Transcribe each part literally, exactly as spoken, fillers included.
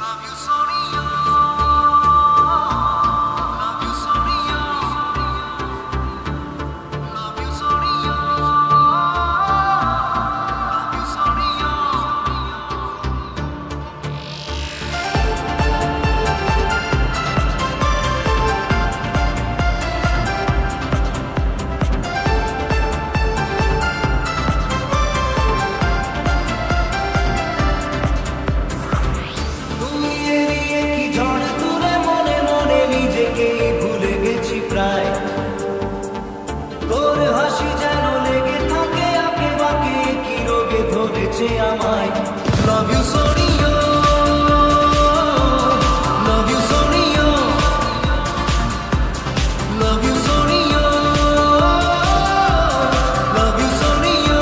Love you Sonia, love you Sonia, love you Sonia, love you Sonia.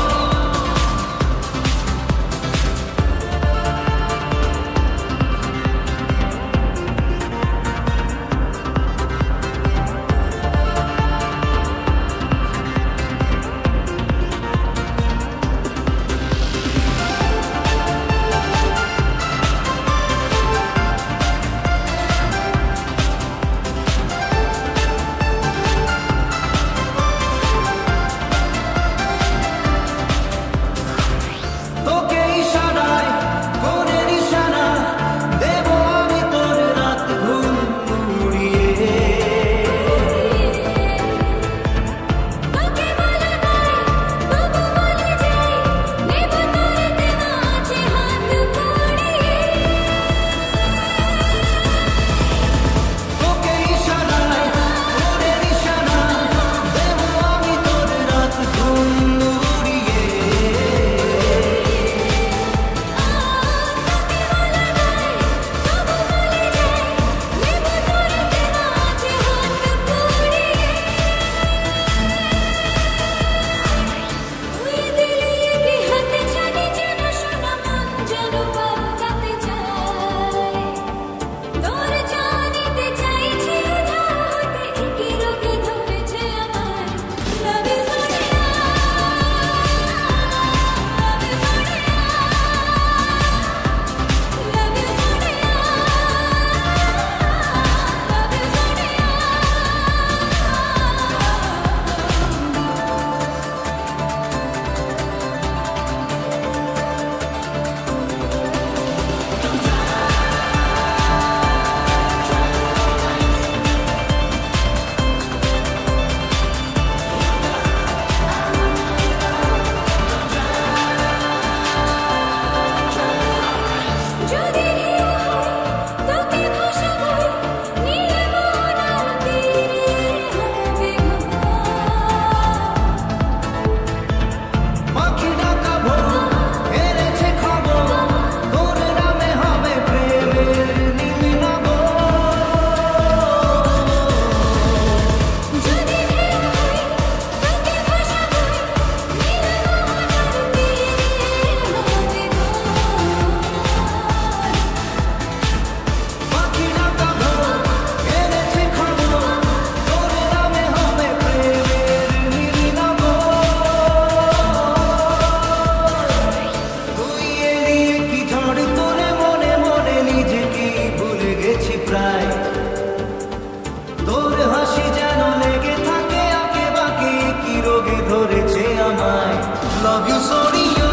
Love you Sonia,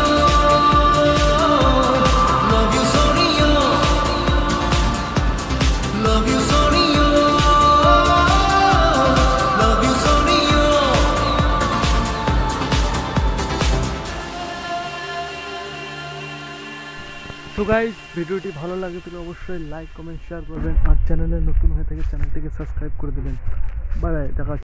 love you Sonia, love you Sonia, love you Sonia. তো guys ভিডিওটি ভালো লাগে তাহলে অবশ্যই like comment share করবেন আর চ্যানেলে নতুন হয়ে থাকে চ্যানেলটিকে সাবস্ক্রাইব করে দেবেন। বাই বাই, দেখা